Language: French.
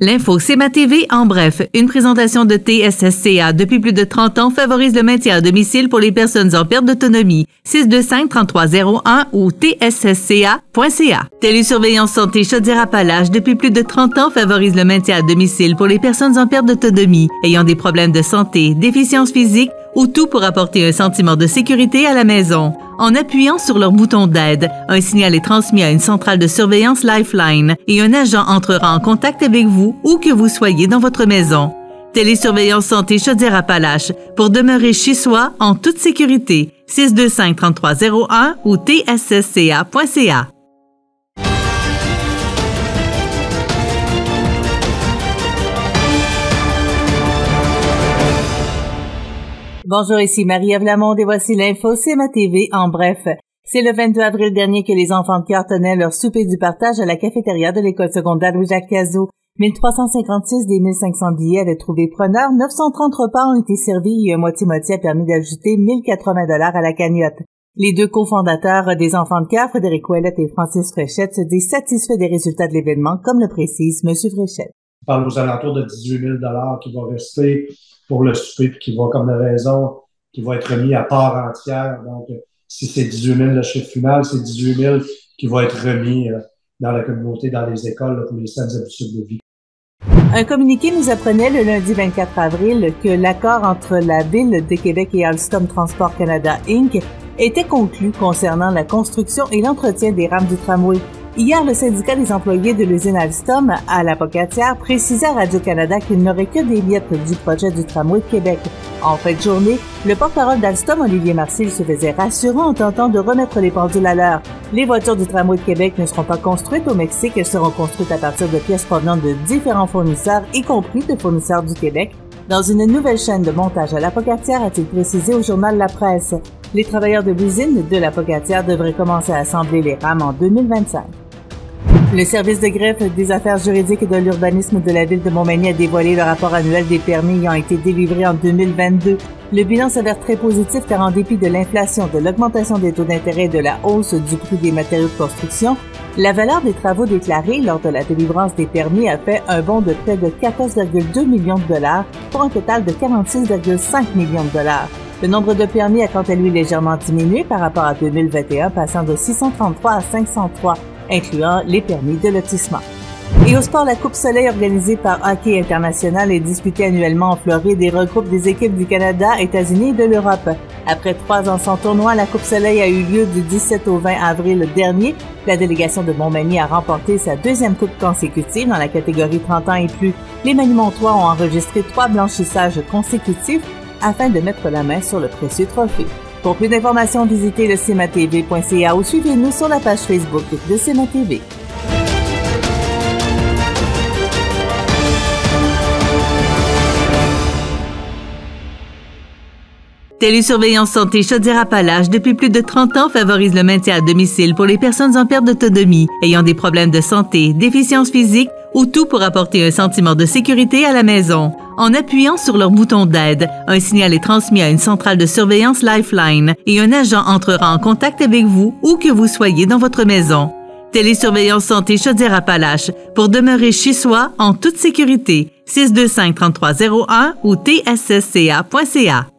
L'info CMA TV en bref, une présentation de TSSCA depuis plus de 30 ans favorise le maintien à domicile pour les personnes en perte d'autonomie. 625-3301 ou tssca.ca. Télésurveillance santé Chaudière-Appalaches depuis plus de 30 ans favorise le maintien à domicile pour les personnes en perte d'autonomie, ayant des problèmes de santé, déficience physique ou tout pour apporter un sentiment de sécurité à la maison. En appuyant sur leur bouton d'aide, un signal est transmis à une centrale de surveillance Lifeline et un agent entrera en contact avec vous où que vous soyez dans votre maison. Télésurveillance santé Chaudière-Appalaches pour demeurer chez soi en toute sécurité. 625-3301 ou tssca.ca. Bonjour, ici Marie-Ève Lamonde et voici l'info CMA TV en bref. C'est le 22 avril dernier que les enfants de cœur tenaient leur souper du partage à la cafétéria de l'école secondaire Louis-Jacques Cazot. 1356 des 1500 billets avaient trouvé preneur, 930 repas ont été servis et un moitié-moitié a permis d'ajouter 1080 $ à la cagnotte. Les deux cofondateurs des enfants de cœur, Frédéric Ouellette et Francis Fréchette, se disent satisfaits des résultats de l'événement, comme le précise M. Fréchette. On parle aux alentours de 18 000 $ qui vont rester pour le souper puis qui va comme de raison, qui va être remis à part entière. Donc, si c'est 18 000 le chiffre final, c'est 18 000 qui va être remis dans la communauté, dans les écoles là, pour les saines habitudes de vie. Un communiqué nous apprenait le lundi 24 avril que l'accord entre la Ville de Québec et Alstom Transport Canada Inc. était conclu concernant la construction et l'entretien des rames du tramway. Hier, le syndicat des employés de l'usine Alstom à la Pocatière précisait à Radio-Canada qu'il n'aurait que des miettes du projet du tramway de Québec. En fin de journée, le porte-parole d'Alstom, Olivier Marcil, se faisait rassurant en tentant de remettre les pendules à l'heure. Les voitures du tramway de Québec ne seront pas construites au Mexique, elles seront construites à partir de pièces provenant de différents fournisseurs, y compris de fournisseurs du Québec, dans une nouvelle chaîne de montage à la Pocatière, a-t-il précisé au journal La Presse. Les travailleurs de l'usine de la Pocatière devraient commencer à assembler les rames en 2025. Le service de greffe des affaires juridiques et de l'urbanisme de la ville de Montmagny a dévoilé le rapport annuel des permis ayant été délivrés en 2022. Le bilan s'avère très positif car en dépit de l'inflation, de l'augmentation des taux d'intérêt et de la hausse du prix des matériaux de construction, la valeur des travaux déclarés lors de la délivrance des permis a fait un bond de près de 14,2 millions de dollars pour un total de 46,5 millions de dollars. Le nombre de permis a quant à lui légèrement diminué par rapport à 2021, passant de 633 à 503, incluant les permis de lotissement. Et au sport, la Coupe Soleil organisée par Hockey International est disputée annuellement en Floride et regroupe des équipes du Canada, États-Unis et de l'Europe. Après 3 ans sans tournoi, la Coupe Soleil a eu lieu du 17 au 20 avril dernier. La délégation de Montmagny a remporté sa deuxième coupe consécutive dans la catégorie 30 ans et plus. Les Manimontois ont enregistré 3 blanchissages consécutifs afin de mettre la main sur le précieux trophée. Pour plus d'informations, visitez le cmatv.ca ou suivez-nous sur la page Facebook de CMA TV. Télésurveillance santé Chaudière-Appalaches depuis plus de 30 ans favorise le maintien à domicile pour les personnes en perte d'autonomie, ayant des problèmes de santé, déficience physique ou tout pour apporter un sentiment de sécurité à la maison. En appuyant sur leur bouton d'aide, un signal est transmis à une centrale de surveillance Lifeline et un agent entrera en contact avec vous où que vous soyez dans votre maison. Télésurveillance santé Chaudière-Appalaches pour demeurer chez soi en toute sécurité. 625-3301 ou tssca.ca.